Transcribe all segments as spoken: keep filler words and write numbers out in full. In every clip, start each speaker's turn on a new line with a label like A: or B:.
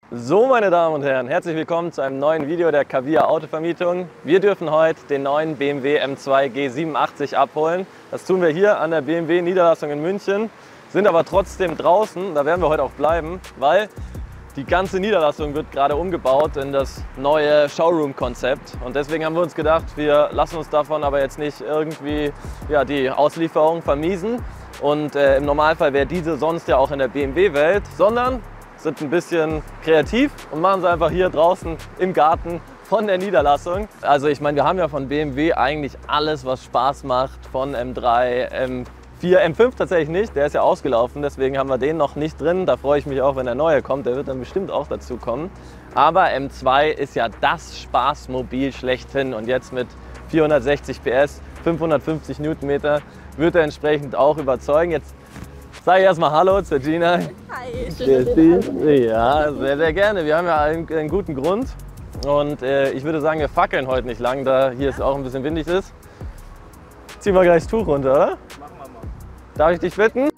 A: So, meine Damen und Herren, herzlich willkommen zu einem neuen Video der Kavia Autovermietung. Wir dürfen heute den neuen B M W M zwei G siebenundachtzig abholen. Das tun wir hier an der B M W Niederlassung in München, sind aber trotzdem draußen, da werden wir heute auch bleiben, weil die ganze Niederlassung wird gerade umgebaut in das neue Showroom-Konzept. Und deswegen haben wir uns gedacht, wir lassen uns davon aber jetzt nicht irgendwie ja, die Auslieferung vermiesen. Und äh, im Normalfall wäre diese sonst ja auch in der B M W-Welt, sondern sind ein bisschen kreativ und machen sie einfach hier draußen im Garten von der Niederlassung. Also ich meine, wir haben ja von B M W eigentlich alles, was Spaß macht, von M drei, M vier, M fünf tatsächlich nicht, der ist ja ausgelaufen, deswegen haben wir den noch nicht drin. Da freue ich mich auch, wenn der neue kommt, der wird dann bestimmt auch dazu kommen. Aber M zwei ist ja das Spaßmobil schlechthin und jetzt mit vierhundertsechzig P S, fünfhundertfünfzig Newtonmeter wird er entsprechend auch überzeugen. Jetzt sage ich erstmal Hallo zur Gina.
B: Hi, schön.
A: Ja, sehr, sehr gerne. Wir haben ja einen, einen guten Grund und äh, ich würde sagen, wir fackeln heute nicht lang, da hier es auch ein bisschen windig ist. Ziehen wir gleich das Tuch runter, oder?
B: Machen wir mal.
A: Darf ich dich bitten?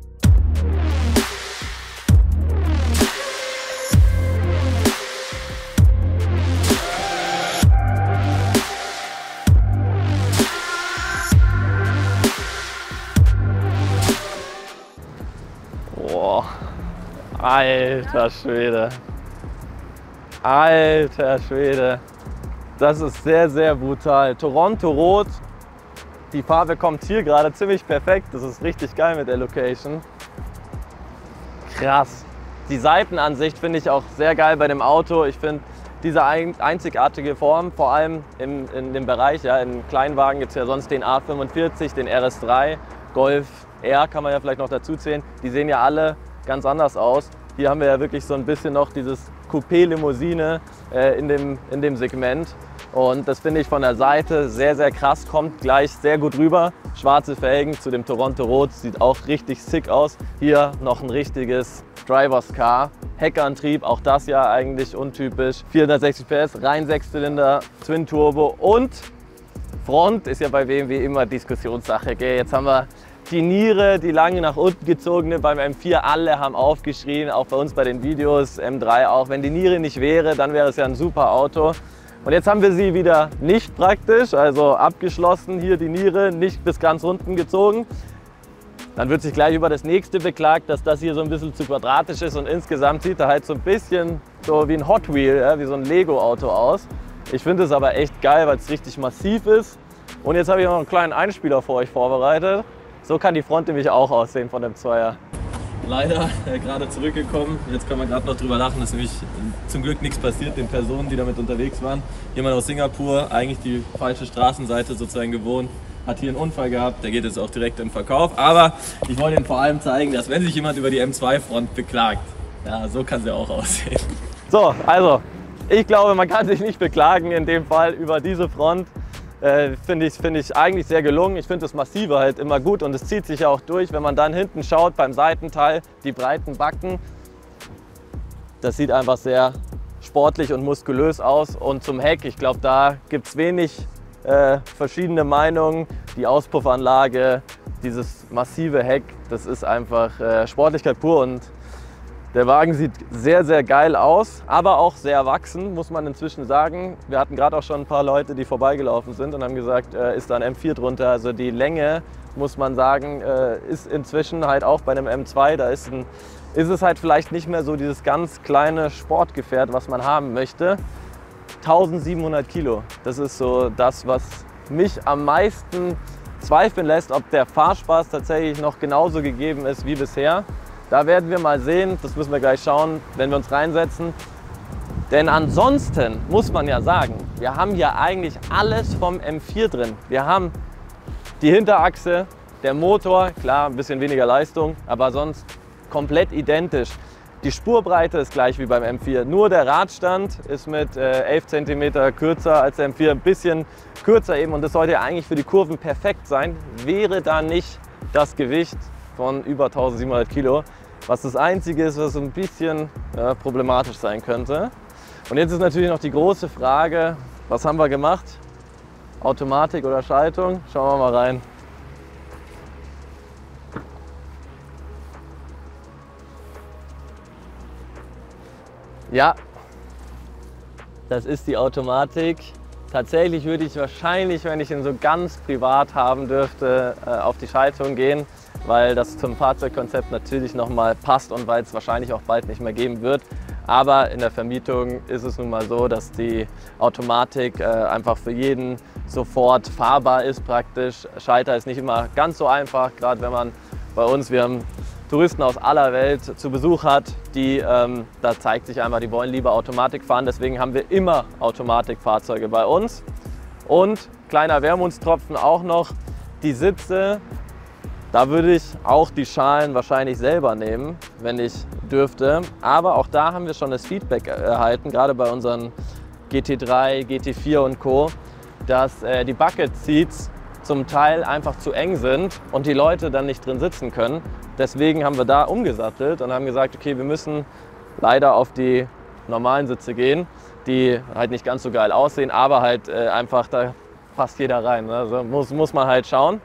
A: Boah, alter Schwede. Alter Schwede. Das ist sehr, sehr brutal. Toronto Rot. Die Farbe kommt hier gerade ziemlich perfekt. Das ist richtig geil mit der Location. Krass. Die Seitenansicht finde ich auch sehr geil bei dem Auto. Ich finde diese einzigartige Form, vor allem im, in dem Bereich, ja, in Kleinwagen gibt es ja sonst den A fünfundvierzig, den R S drei, Golf R kann man ja vielleicht noch dazu zählen. Die sehen ja alle ganz anders aus. Hier haben wir ja wirklich so ein bisschen noch dieses Coupé-Limousine äh, in, dem, in dem Segment. Und das finde ich von der Seite sehr, sehr krass, kommt gleich sehr gut rüber. Schwarze Felgen zu dem Toronto Rot, sieht auch richtig sick aus. Hier noch ein richtiges Drivers Car. Heckantrieb, auch das ja eigentlich untypisch. vierhundertsechzig P S, rein Sechszylinder, Twin Turbo und Front ist ja bei B M W immer Diskussionssache. Gell? Jetzt haben wir die Niere, die lange nach unten gezogene beim M vier, alle haben aufgeschrien, auch bei uns bei den Videos, M drei auch. Wenn die Niere nicht wäre, dann wäre es ja ein super Auto. Und jetzt haben wir sie wieder nicht praktisch, also abgeschlossen, hier die Niere, nicht bis ganz unten gezogen. Dann wird sich gleich über das nächste beklagt, dass das hier so ein bisschen zu quadratisch ist und insgesamt sieht er halt so ein bisschen so wie ein Hot Wheel, ja, wie so ein Lego-Auto aus. Ich finde es aber echt geil, weil es richtig massiv ist. Und jetzt habe ich noch einen kleinen Einspieler für euch vorbereitet. So kann die Front nämlich auch aussehen von dem Zweier. Leider äh, gerade zurückgekommen. Jetzt kann man gerade noch drüber lachen. Es ist nämlich äh, zum Glück nichts passiert den Personen, die damit unterwegs waren. Jemand aus Singapur, eigentlich die falsche Straßenseite sozusagen gewohnt, hat hier einen Unfall gehabt. Der geht jetzt auch direkt im Verkauf. Aber ich wollte Ihnen vor allem zeigen, dass wenn sich jemand über die M zwei Front beklagt, ja, so kann sie auch aussehen. So, also ich glaube, man kann sich nicht beklagen in dem Fall über diese Front. Äh, finde ich, find ich eigentlich sehr gelungen. Ich finde das Massive halt immer gut und es zieht sich ja auch durch, wenn man dann hinten schaut beim Seitenteil, die breiten Backen. Das sieht einfach sehr sportlich und muskulös aus. Und zum Heck, ich glaube, da gibt es wenig äh, verschiedene Meinungen. Die Auspuffanlage, dieses massive Heck, das ist einfach äh, Sportlichkeit pur und der Wagen sieht sehr, sehr geil aus, aber auch sehr erwachsen, muss man inzwischen sagen. Wir hatten gerade auch schon ein paar Leute, die vorbeigelaufen sind und haben gesagt, äh, ist da ein M vier drunter. Also die Länge, muss man sagen, äh, ist inzwischen halt auch bei einem M zwei. Da ist, ein, ist es halt vielleicht nicht mehr so dieses ganz kleine Sportgefährt, was man haben möchte. eintausendsiebenhundert Kilo, das ist so das, was mich am meisten zweifeln lässt, ob der Fahrspaß tatsächlich noch genauso gegeben ist wie bisher. Da werden wir mal sehen, das müssen wir gleich schauen, wenn wir uns reinsetzen. Denn ansonsten muss man ja sagen, wir haben hier eigentlich alles vom M vier drin. Wir haben die Hinterachse, der Motor, klar ein bisschen weniger Leistung, aber sonst komplett identisch. Die Spurbreite ist gleich wie beim M vier, nur der Radstand ist mit äh, elf Zentimeter kürzer als der M vier, ein bisschen kürzer eben und das sollte ja eigentlich für die Kurven perfekt sein, wäre da nicht das Gewicht von über eintausendsiebenhundert Kilo, was das Einzige ist, was so ein bisschen ja, problematisch sein könnte. Und jetzt ist natürlich noch die große Frage, was haben wir gemacht? Automatik oder Schaltung? Schauen wir mal rein. Ja, das ist die Automatik. Tatsächlich würde ich wahrscheinlich, wenn ich ihn so ganz privat haben dürfte, auf die Schaltung gehen, weil das zum Fahrzeugkonzept natürlich nochmal passt und weil es wahrscheinlich auch bald nicht mehr geben wird. Aber in der Vermietung ist es nun mal so, dass die Automatik äh, einfach für jeden sofort fahrbar ist praktisch. Schalter ist nicht immer ganz so einfach, gerade wenn man bei uns, wir haben Touristen aus aller Welt zu Besuch hat, die, ähm, da zeigt sich einfach, die wollen lieber Automatik fahren. Deswegen haben wir immer Automatikfahrzeuge bei uns. Und kleiner Wermutstropfen auch noch, die Sitze. Da würde ich auch die Schalen wahrscheinlich selber nehmen, wenn ich dürfte. Aber auch da haben wir schon das Feedback erhalten, gerade bei unseren G T drei, G T vier und Co., dass äh, die Bucket Seats zum Teil einfach zu eng sind und die Leute dann nicht drin sitzen können. Deswegen haben wir da umgesattelt und haben gesagt, okay, wir müssen leider auf die normalen Sitze gehen, die halt nicht ganz so geil aussehen, aber halt äh, einfach, da passt jeder rein. Also muss, muss man halt schauen.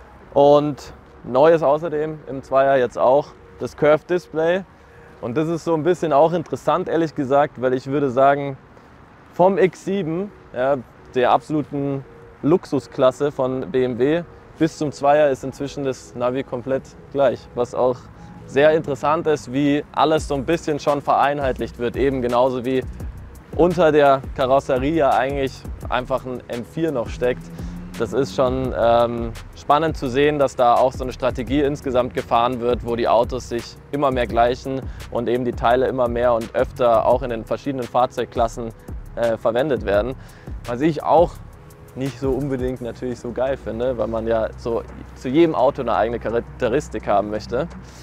A: Und neu ist außerdem im Zweier jetzt auch das Curved Display. Und das ist so ein bisschen auch interessant, ehrlich gesagt, weil ich würde sagen, vom X sieben, ja, der absoluten Luxusklasse von B M W, bis zum Zweier ist inzwischen das Navi komplett gleich. Was auch sehr interessant ist, wie alles so ein bisschen schon vereinheitlicht wird. Eben genauso wie unter der Karosserie ja eigentlich einfach ein M vier noch steckt. Das ist schon ähm, spannend zu sehen, dass da auch so eine Strategie insgesamt gefahren wird, wo die Autos sich immer mehr gleichen und eben die Teile immer mehr und öfter auch in den verschiedenen Fahrzeugklassen äh, verwendet werden. Was ich auch nicht so unbedingt natürlich so geil finde, weil man ja so zu jedem Auto eine eigene Charakteristik haben möchte.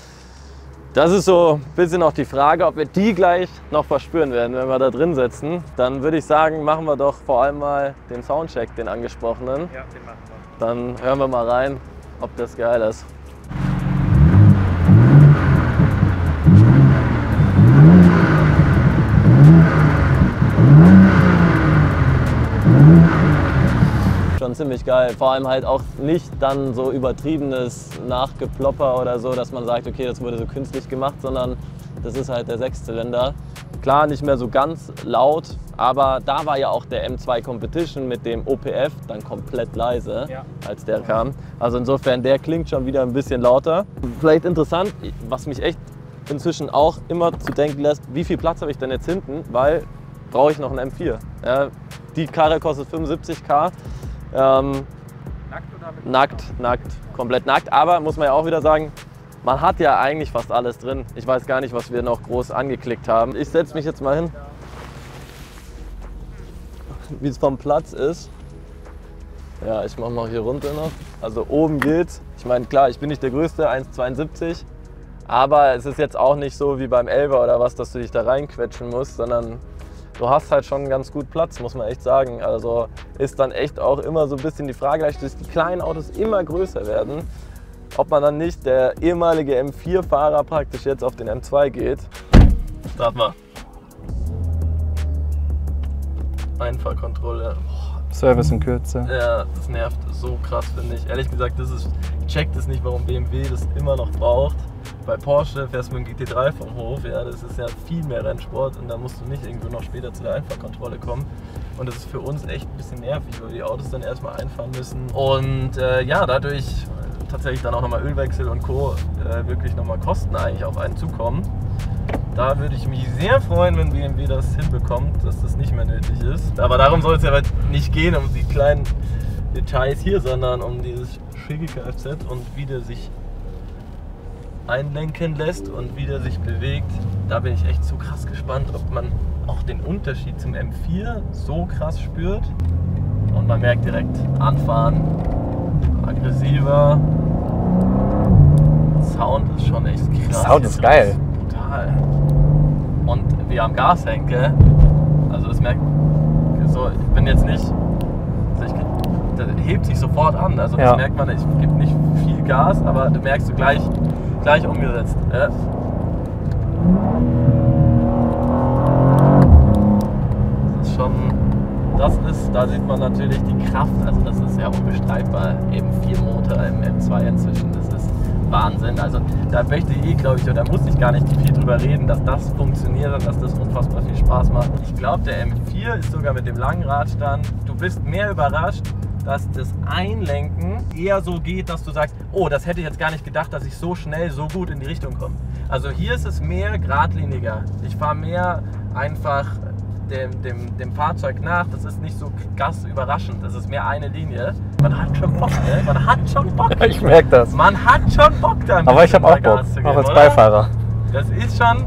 A: Das ist so ein bisschen auch die Frage, ob wir die gleich noch verspüren werden, wenn wir da drin sitzen. Dann würde ich sagen, machen wir doch vor allem mal den Soundcheck, den angesprochenen.
C: Ja, den machen wir.
A: Dann hören wir mal rein, ob das geil ist. Schon ziemlich geil. Vor allem halt auch nicht dann so übertriebenes Nachgeplopper oder so, dass man sagt, okay, das wurde so künstlich gemacht, sondern das ist halt der Sechszylinder. Klar, nicht mehr so ganz laut, aber da war ja auch der M zwei Competition mit dem O P F dann komplett leise, ja, als der kam. Also insofern, der klingt schon wieder ein bisschen lauter. Vielleicht interessant, was mich echt inzwischen auch immer zu denken lässt, wie viel Platz habe ich denn jetzt hinten, weil brauche ich noch einen M vier. Ja, die Karre kostet fünfundsiebzigtausend. Ähm, nackt oder mit? Nackt, nackt, komplett nackt. Aber muss man ja auch wieder sagen, man hat ja eigentlich fast alles drin. Ich weiß gar nicht, was wir noch groß angeklickt haben. Ich setze mich jetzt mal hin, wie es vom Platz ist. Ja, ich mache mal hier runter noch. Also oben geht's. Ich meine, klar, ich bin nicht der Größte, eins Komma zweiundsiebzig. Aber es ist jetzt auch nicht so wie beim Elfer oder was, dass du dich da reinquetschen musst, sondern du hast halt schon ganz gut Platz, muss man echt sagen. Also ist dann echt auch immer so ein bisschen die Frage, dass die kleinen Autos immer größer werden, ob man dann nicht der ehemalige M vier Fahrer praktisch jetzt auf den M zwei geht. Start mal. Einfahrkontrolle.
C: Service in Kürze.
A: Ja, das nervt so krass, finde ich. Ehrlich gesagt, das ist, ich check das nicht, warum B M W das immer noch braucht. Bei Porsche fährst du mit dem G T drei vom Hof, ja, das ist ja viel mehr Rennsport und da musst du nicht irgendwo noch später zu der Einfahrkontrolle kommen. Und das ist für uns echt ein bisschen nervig, weil wir die Autos dann erstmal einfahren müssen. Und äh, ja, dadurch tatsächlich dann auch nochmal Ölwechsel und Co. Äh, wirklich nochmal Kosten eigentlich auf einen zukommen. Da würde ich mich sehr freuen, wenn B M W das hinbekommt, dass das nicht mehr nötig ist. Aber darum soll es ja nicht gehen, um die kleinen Details hier, sondern um dieses schicke Kfz und wie der sich einlenken lässt und wie der sich bewegt. Da bin ich echt so krass gespannt, ob man auch den Unterschied zum M vier so krass spürt. Und man merkt direkt, anfahren, aggressiver. Sound ist schon echt krass.
C: Sound ist geil.
A: Brutal. Und wie am Gashenkel, also das merkt so, ich bin jetzt nicht, also ich, das hebt sich sofort an, also das ja. merkt man, ich gebe nicht viel Gas, aber du merkst du gleich, gleich umgesetzt. Ja. Das ist schon, das ist, da sieht man natürlich die Kraft, also das ist ja unbestreitbar, eben vier Motor im M zwei inzwischen, das ist Wahnsinn. Also da möchte ich, glaube ich, oder muss ich gar nicht viel drüber reden, dass das funktioniert und dass das unfassbar viel Spaß macht. Ich glaube, der M vier ist sogar mit dem langen Radstand, du bist mehr überrascht, dass das Einlenken eher so geht, dass du sagst, oh, das hätte ich jetzt gar nicht gedacht, dass ich so schnell, so gut in die Richtung komme. Also hier ist es mehr geradliniger. Ich fahre mehr einfach dem, dem, dem Fahrzeug nach. Das ist nicht so krass überraschend. Das ist mehr eine Linie. Man hat schon Bock, ne? Man hat schon Bock.
C: Ich merke das.
A: Man hat schon Bock dann.
C: Aber ich habe auch Bock,
A: geben,
C: auch als
A: oder?
C: Beifahrer.
A: Das ist schon...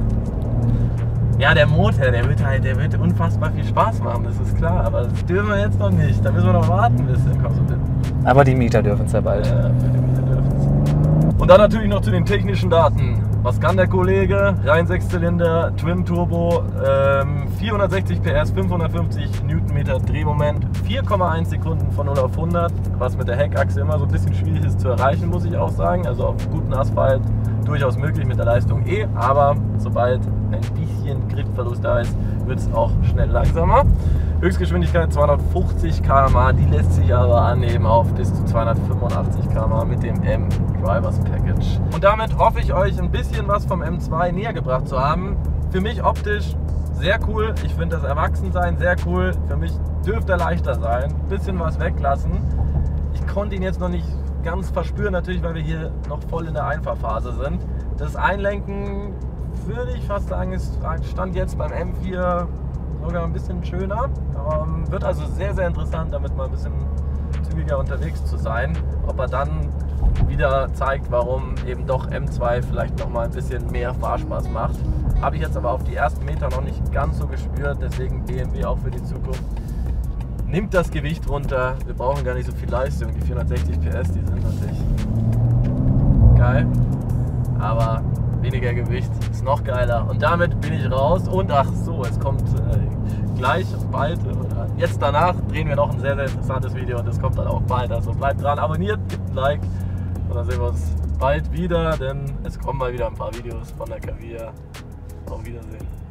A: Ja, der Motor, der wird halt, der wird unfassbar viel Spaß machen, das ist klar. Aber das dürfen wir jetzt noch nicht. Da müssen wir noch warten ein bisschen. Komm so bitte.
C: Aber die Mieter dürfen es ja bald.
A: Ja, für die Mieter dürfen es. Und dann natürlich noch zu den technischen Daten. Was kann der Kollege? Rein Sechszylinder, Twin Turbo, ähm, vierhundertsechzig P S, fünfhundertfünfzig Newtonmeter Drehmoment, vier Komma eins Sekunden von null auf hundert, was mit der Heckachse immer so ein bisschen schwierig ist zu erreichen, muss ich auch sagen. Also auf guten Asphalt durchaus möglich mit der Leistung eh, aber sobald ein bisschen Gripverlust da ist, wird es auch schnell langsamer. Höchstgeschwindigkeit zweihundertfünfzig Kilometer pro Stunde, die lässt sich aber annehmen auf bis zu zweihundertfünfundachtzig Kilometer pro Stunde mit dem M Drivers Package. Und damit hoffe ich euch ein bisschen was vom M zwei näher gebracht zu haben. Für mich optisch sehr cool, ich finde das Erwachsensein sehr cool, für mich dürfte er leichter sein, ein bisschen was weglassen. Ich konnte ihn jetzt noch nicht ganz verspüren, natürlich, weil wir hier noch voll in der Einfahrphase sind. Das Einlenken würde ich fast sagen, ist Stand jetzt beim M vier sogar ein bisschen schöner. Ähm, wird also sehr, sehr interessant, damit mal ein bisschen zügiger unterwegs zu sein. Ob er dann wieder zeigt, warum eben doch M zwei vielleicht noch mal ein bisschen mehr Fahrspaß macht. Habe ich jetzt aber auf die ersten Meter noch nicht ganz so gespürt, deswegen B M W auch für die Zukunft. Nimmt das Gewicht runter, wir brauchen gar nicht so viel Leistung, die vierhundertsechzig P S, die sind natürlich geil, aber weniger Gewicht ist noch geiler. Und damit bin ich raus und ach so, es kommt äh, gleich bald oder jetzt danach drehen wir noch ein sehr, sehr interessantes Video und das kommt dann auch bald. Also bleibt dran, abonniert, gebt ein Like und dann sehen wir uns bald wieder, denn es kommen mal wieder ein paar Videos von der Kavia. Auf Wiedersehen.